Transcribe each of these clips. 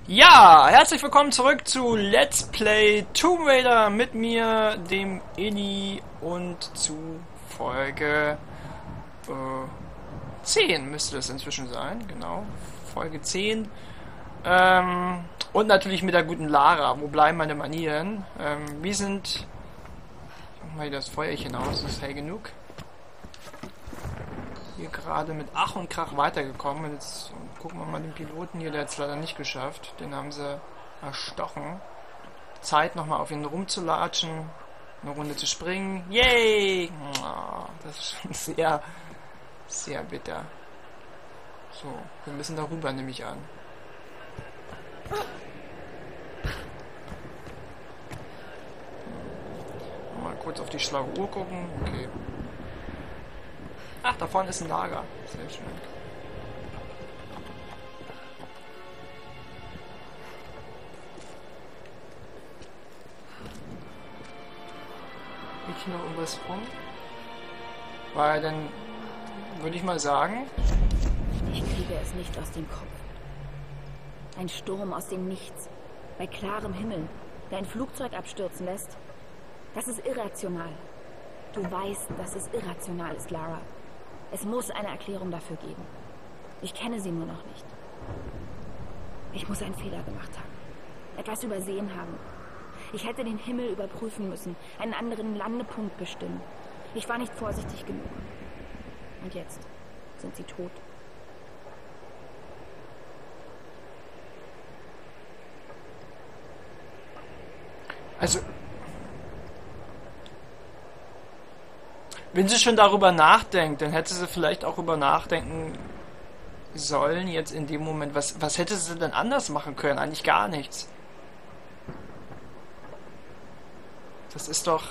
Ja, herzlich willkommen zurück zu Let's Play Tomb Raider mit mir, dem Eli, und zu Folge 10 müsste das inzwischen sein, genau, Folge 10. Und natürlich mit der guten Lara. Wo bleiben meine Manieren? Wir sind... Mach mal hier das Feuerchen aus, das ist hell genug. Hier gerade mit Ach und Krach weitergekommen. Jetzt gucken wir mal den Piloten hier, der hat es leider nicht geschafft. Den haben sie erstochen. Zeit nochmal auf ihn rumzulatschen, eine Runde zu springen. Yay! Oh, das ist schon sehr, sehr bitter. So, wir müssen darüber, nehme ich an. Mal kurz auf die schlaue Uhr gucken. Okay. Ach, da vorne ist ein Lager. Sehr schön. Liegt hier noch irgendwas rum? Weil dann würde ich mal sagen... Ich kriege es nicht aus dem Kopf. Ein Sturm aus dem Nichts, bei klarem Himmel, der ein Flugzeug abstürzen lässt. Das ist irrational. Du weißt, dass es irrational ist, Lara. Es muss eine Erklärung dafür geben. Ich kenne sie nur noch nicht. Ich muss einen Fehler gemacht haben. Etwas übersehen haben. Ich hätte den Himmel überprüfen müssen, einen anderen Landepunkt bestimmen. Ich war nicht vorsichtig genug. Und jetzt sind sie tot. Also... Wenn sie schon darüber nachdenkt, dann hätte sie vielleicht auch über nachdenken sollen, jetzt in dem Moment, was hätte sie denn anders machen können? Eigentlich gar nichts. Das ist doch...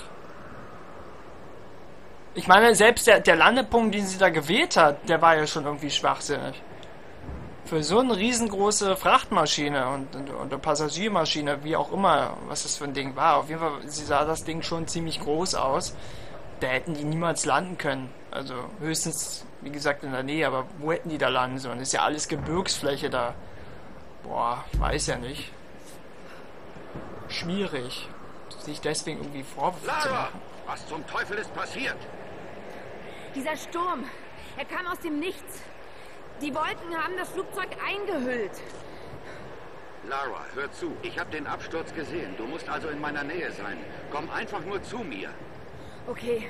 Ich meine, selbst der Landepunkt, den sie da gewählt hat, der war ja schon irgendwie schwachsinnig. Für so eine riesengroße Frachtmaschine und eine Passagiermaschine, wie auch immer, was das für ein Ding war. Auf jeden Fall, sie sah das Ding schon ziemlich groß aus. Da hätten die niemals landen können. Also höchstens, wie gesagt, in der Nähe, aber wo hätten die da landen sollen? Das ist ja alles Gebirgsfläche da. Boah, ich weiß ja nicht. Schwierig, sich deswegen irgendwie Vorwürfe zu Lara, machen. was zum Teufel ist passiert? Dieser Sturm, er kam aus dem Nichts. Die Wolken haben das Flugzeug eingehüllt. Lara, hör zu. Ich habe den Absturz gesehen. Du musst also in meiner Nähe sein. Komm einfach nur zu mir. Okay.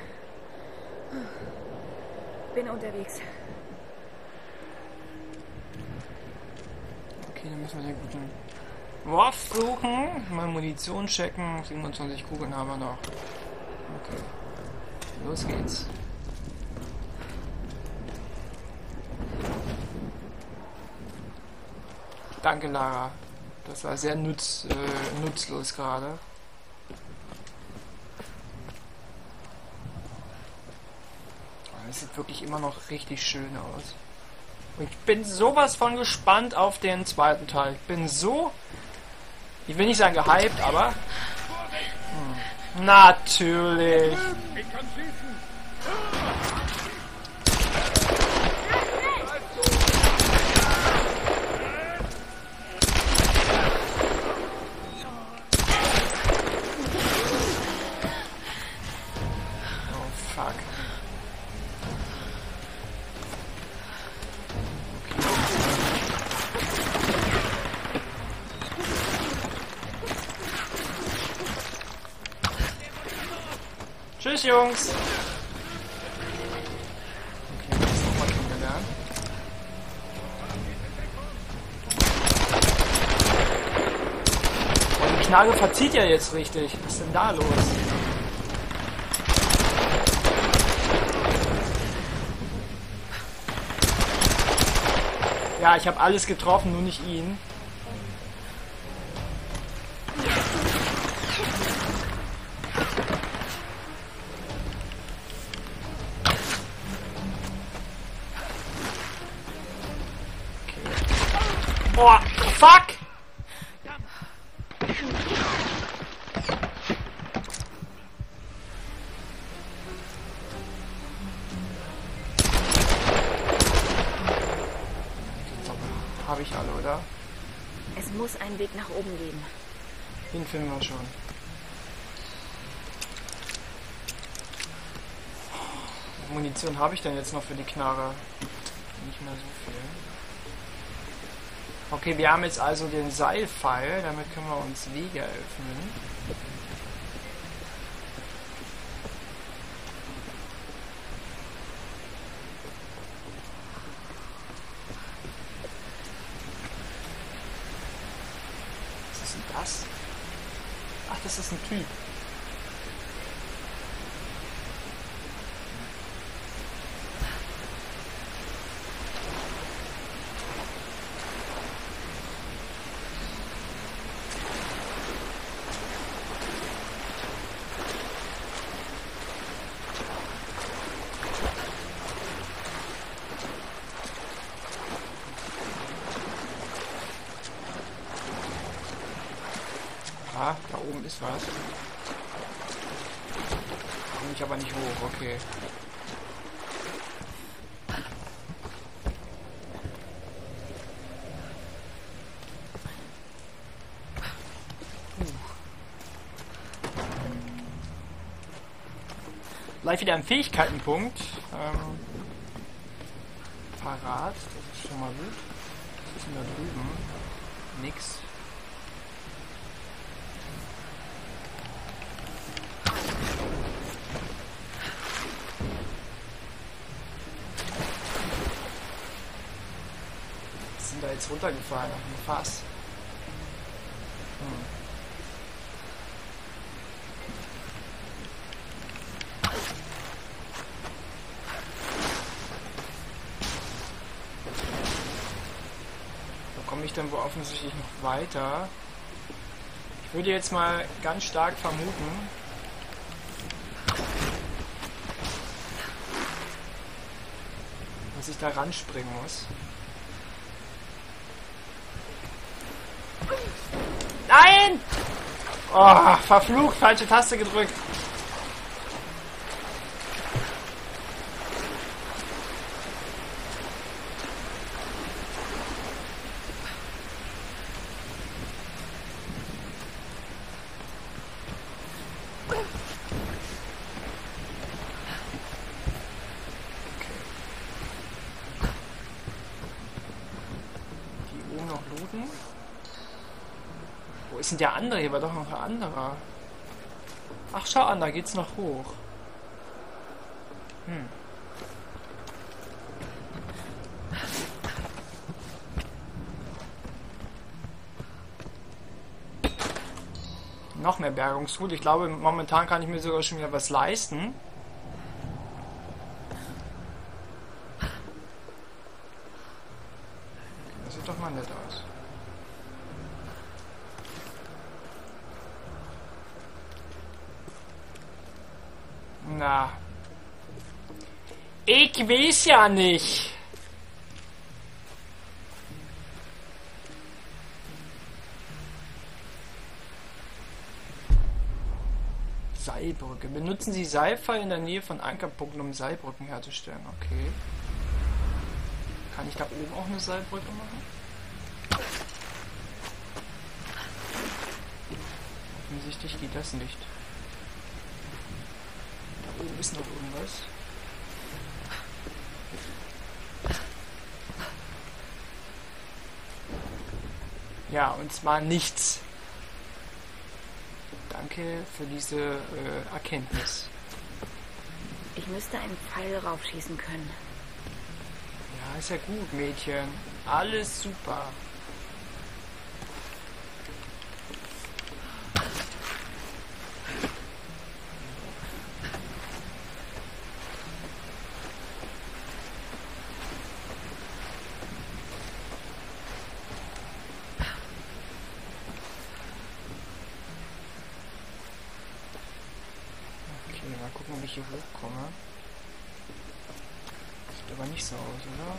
Bin unterwegs. Okay, dann müssen wir den guten Wurf suchen. Mal Munition checken. 27 Kugeln haben wir noch. Okay. Los geht's. Danke, Lara. Das war sehr nutzlos gerade. Das sieht wirklich immer noch richtig schön aus. Und ich bin sowas von gespannt auf den zweiten Teil. Ich bin so... Ich will nicht sagen gehypt, aber... Natürlich. Ich kann schießen. Oh, fuck. Tschüss, Jungs. Okay, das nochmal kennengelernt. Und die Knarre verzieht ja jetzt richtig. Was ist denn da los? Ja, ich habe alles getroffen, nur nicht ihn. Oh, fuck! Es Es muss einen Weg nach oben geben. Den finden wir schon. Munition habe ich denn jetzt noch für die Knarre? Nicht mehr so viel. Okay, wir haben jetzt also den Seilpfeil, damit können wir uns Wege öffnen. Was ist denn das? Ach, das ist ein Typ. Ah, da oben ist was. Komme ich aber nicht hoch, okay. Gleich wieder ein Fähigkeitenpunkt. Parat, das ist schon mal gut. Was ist denn da drüben? Nix. Da jetzt runtergefallen auf dem Fass. Da komme ich dann wohl offensichtlich noch weiter. Ich würde jetzt mal ganz stark vermuten, dass ich da ranspringen muss. Nein! Oh, verflucht, falsche Taste gedrückt. Die oben noch looten. Wo ist denn der andere? Hier war doch noch ein anderer. Ach, schau an, da geht's noch hoch. Noch mehr Bergungsgut. Ich glaube, momentan kann ich mir sogar schon wieder was leisten. Das sieht doch mal nett aus. Na. Ich weiß ja nicht. Seilbrücke. Benutzen Sie Seilpfeil in der Nähe von Ankerpunkten, um Seilbrücken herzustellen. Okay. Kann ich da oben auch eine Seilbrücke machen? Offensichtlich geht das nicht. Da oben ist noch irgendwas. Ja, und zwar nichts. Danke für diese Erkenntnis. Ich müsste einen Pfeil raufschießen können. Ja, ist ja gut, Mädchen. Alles super. Mal gucken, ob ich hier hochkomme. Sieht aber nicht so aus, oder?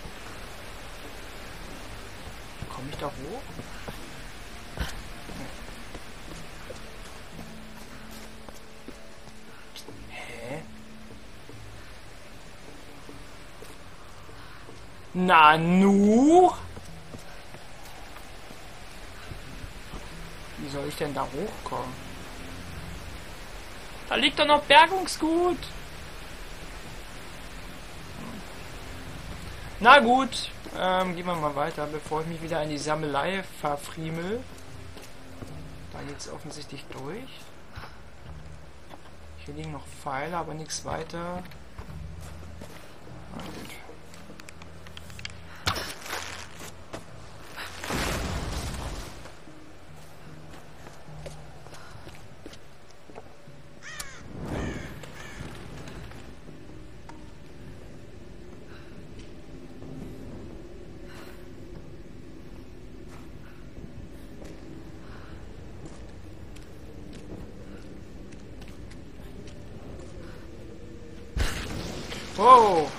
Komme ich da hoch? Nee. Hä? Na nu? Wie soll ich denn da hochkommen? Da liegt doch noch Bergungsgut. Na gut, gehen wir mal weiter, bevor ich mich wieder in die Sammelei verfriemel. Da geht es offensichtlich durch. Hier liegen noch Pfeile, aber nichts weiter. Na gut. Wow!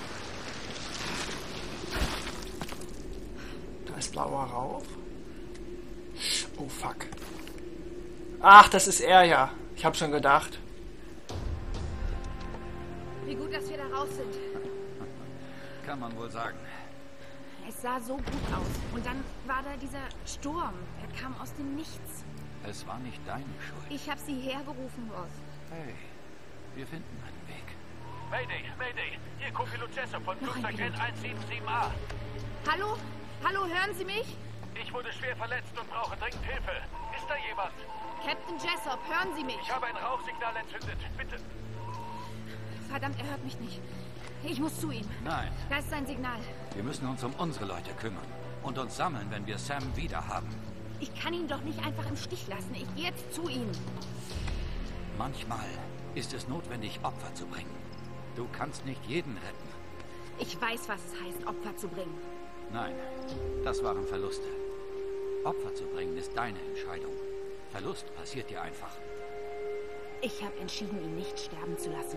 Da ist blauer Rauch. Oh fuck. Ach, das ist er ja. Ich habe schon gedacht. Wie gut, dass wir da raus sind. Kann man wohl sagen. Es sah so gut aus. Und dann war da dieser Sturm. Er kam aus dem Nichts. Es war nicht deine Schuld. Ich habe sie hergerufen, Ross. Hey, wir finden einen Weg. Mayday, Mayday. Hier Co-Pilot Jessup von Flugzeug Pilot. N177A. Hallo? Hallo, hören Sie mich? Ich wurde schwer verletzt und brauche dringend Hilfe. Ist da jemand? Captain Jessup, hören Sie mich? Ich habe ein Rauchsignal entzündet. Bitte. Verdammt, er hört mich nicht. Ich muss zu ihm. Nein, Da ist sein Signal. wir müssen uns um unsere Leute kümmern. Und uns sammeln, wenn wir Sam wieder haben. Ich kann ihn doch nicht einfach im Stich lassen. Ich gehe jetzt zu ihm. Manchmal ist es notwendig, Opfer zu bringen. Du kannst nicht jeden retten. Ich weiß, was es heißt, Opfer zu bringen. Nein, das waren Verluste. Opfer zu bringen ist deine Entscheidung. Verlust passiert dir einfach. Ich habe entschieden, ihn nicht sterben zu lassen.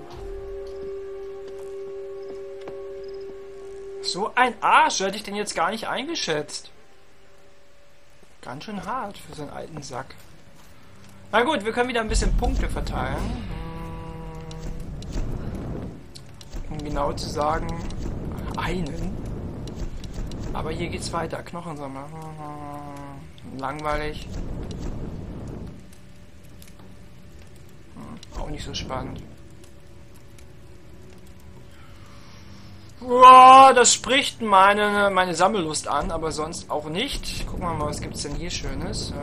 So ein Arsch, hätte ich den jetzt gar nicht eingeschätzt. Ganz schön hart für so einen alten Sack. Na gut, wir können wieder ein bisschen Punkte verteilen. Um genau zu sagen, einen. Aber hier geht's weiter. Knochensammler. Langweilig. Auch nicht so spannend. Wow, das spricht meine Sammellust an, aber sonst auch nicht. Gucken wir mal, was gibt's denn hier Schönes.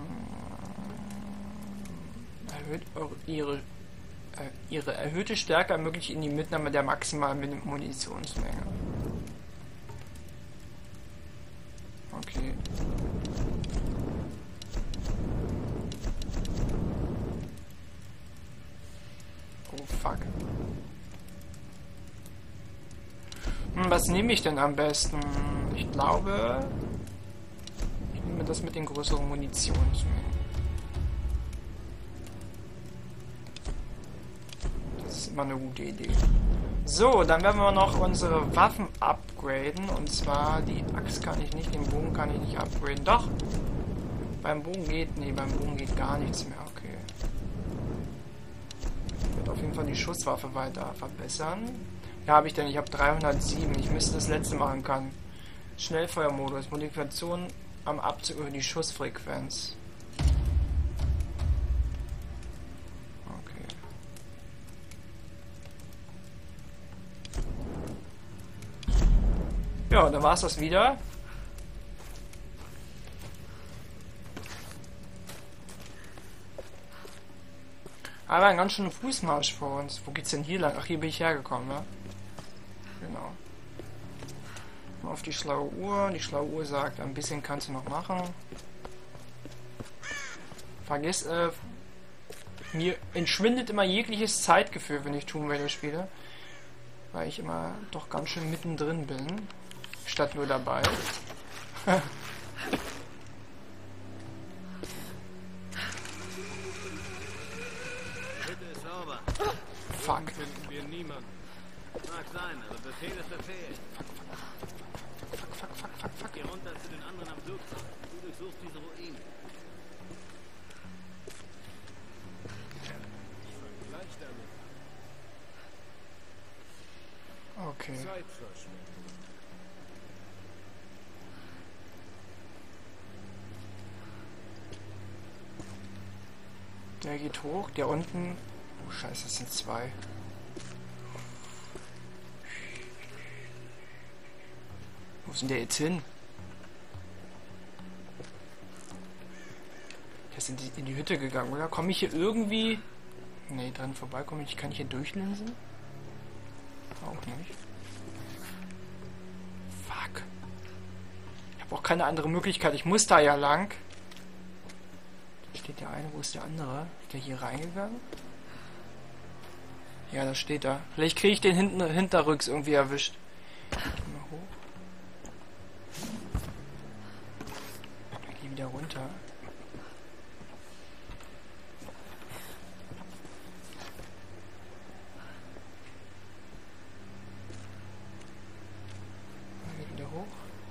Erhöht ihre erhöhte Stärke ermöglicht ihnen die Mitnahme der maximalen Munitionsmenge. Okay. Oh fuck. Was nehme ich denn am besten? Ich glaube, ich nehme das mit den größeren Munitionsmengen. Das ist immer eine gute Idee. So, dann werden wir noch unsere Waffen upgraden. Und zwar die Axt kann ich nicht, den Bogen kann ich nicht upgraden. Doch! Beim Bogen geht, nee, beim Bogen geht gar nichts mehr. Okay. Ich werde auf jeden Fall die Schusswaffe weiter verbessern. Ja, habe ich denn? Ich habe 307. Ich müsste das letzte machen können. Schnellfeuermodus. Modifikation am Abzug über die Schussfrequenz. Okay. Ja, dann war es das wieder. Aber ein ganz schöner Fußmarsch vor uns. Wo geht's denn hier lang? Ach, hier bin ich hergekommen, ne? Genau. Mal auf die schlaue Uhr. Die schlaue Uhr sagt, ein bisschen kannst du noch machen. Vergiss, mir entschwindet immer jegliches Zeitgefühl, wenn ich Tomb Raider spiele. Weil ich immer doch ganz schön mittendrin bin. Statt nur dabei. Fuck. Finden wir niemanden. Mag sein, aber Befehl ist Befehl. Fuck. Geh runter zu den anderen am Flugzeug. Du durchsuchst diese Ruinen. Gleich damit. Okay. Zeitverschwendung. Der geht hoch, der unten... Oh scheiße, das sind zwei. Wo ist denn der jetzt hin? Der ist in die Hütte gegangen, oder? Komme ich hier irgendwie... Nee, dran vorbeikommen. Kann ich hier durchlinsen? Auch nicht. Fuck. Ich habe auch keine andere Möglichkeit. Ich muss da ja lang. Da steht der eine. Wo ist der andere? Ist der hier reingegangen? Ja, da steht er. Vielleicht kriege ich den hinterrücks irgendwie erwischt. Mal hoch. Ich gehe wieder runter. Wieder hoch.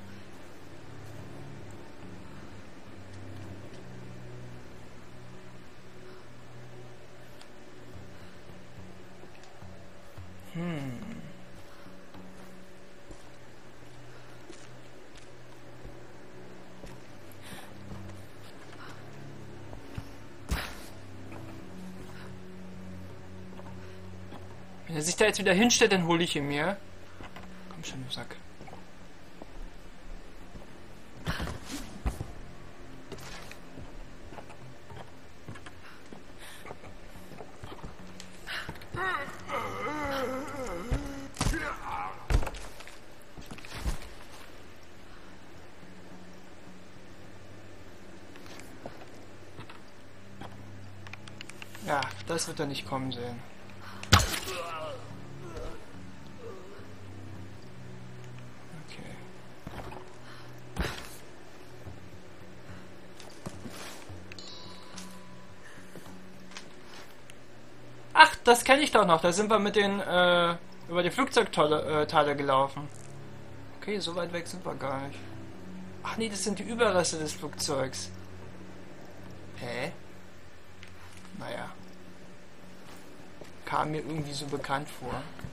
Wenn er sich da jetzt wieder hinstellt, dann hole ich ihn mir. Komm schon, du Sack. Ja, das wird er nicht kommen sehen. Okay. Ach, das kenne ich doch noch. Da sind wir mit den über die Flugzeugteile gelaufen. Okay, so weit weg sind wir gar nicht. Ach nee, das sind die Überreste des Flugzeugs. Hä? Naja. Kam mir irgendwie so bekannt vor.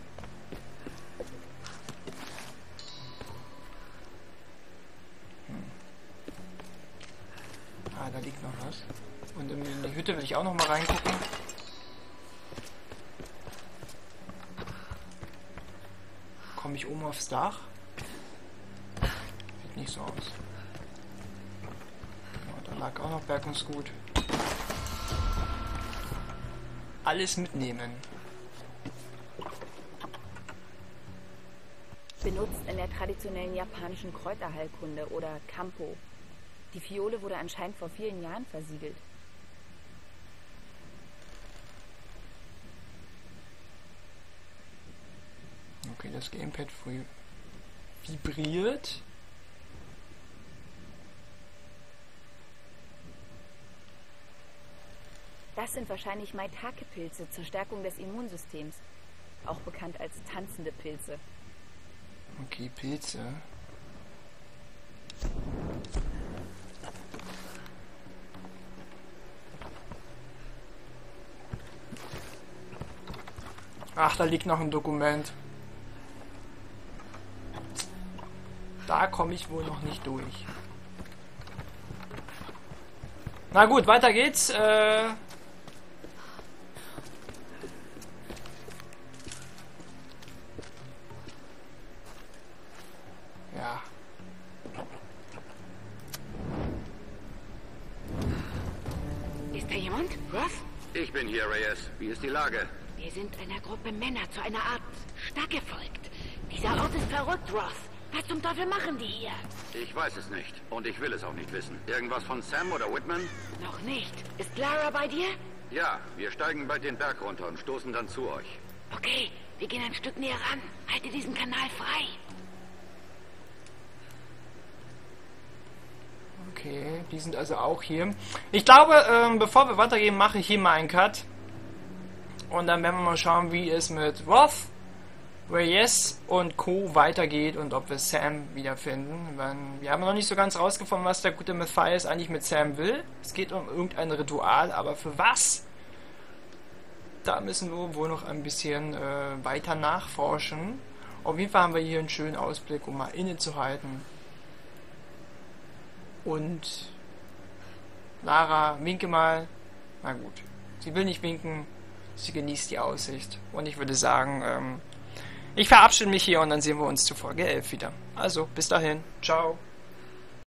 Ah, da liegt noch was. Und in die Hütte will ich auch noch mal reingucken. Komme ich oben aufs Dach? Sieht nicht so aus. Ja, da lag auch noch Bergungsgut. Alles mitnehmen. Benutzt in der traditionellen japanischen Kräuterheilkunde oder Kampo. Die Fiole wurde anscheinend vor vielen Jahren versiegelt. Okay, das Gamepad vibriert. Das sind wahrscheinlich Maitake-Pilze zur Stärkung des Immunsystems. Auch bekannt als tanzende Pilze. Okay, Pilze. Ach, da liegt noch ein Dokument. Da komme ich wohl noch nicht durch. Na gut, weiter geht's. Ja. Ist da jemand? Was? Ich bin hier, Reyes. Wie ist die Lage? Wir sind einer Gruppe Männer zu einer Art Stadt gefolgt. Dieser Ort ist verrückt, Roth. Was zum Teufel machen die hier? Ich weiß es nicht. Und ich will es auch nicht wissen. Irgendwas von Sam oder Whitman? Noch nicht. Ist Lara bei dir? Ja, wir steigen bald den Berg runter und stoßen dann zu euch. Okay, wir gehen ein Stück näher ran. Halte diesen Kanal frei. Okay, die sind also auch hier. Ich glaube, bevor wir weitergehen, mache ich hier mal einen Cut. Und dann werden wir mal schauen, wie es mit Roth, Reyes und Co. weitergeht und ob wir Sam wiederfinden. Wir haben noch nicht so ganz rausgefunden, was der gute Matthias eigentlich mit Sam will. Es geht um irgendein Ritual, aber für was? Da müssen wir wohl noch ein bisschen weiter nachforschen. Auf jeden Fall haben wir hier einen schönen Ausblick, um mal innezuhalten. Und Lara, winke mal. Na gut. Sie will nicht winken. Sie genießt die Aussicht. Und ich würde sagen, ich verabschiede mich hier und dann sehen wir uns zu Folge 11 wieder. Also, bis dahin. Ciao.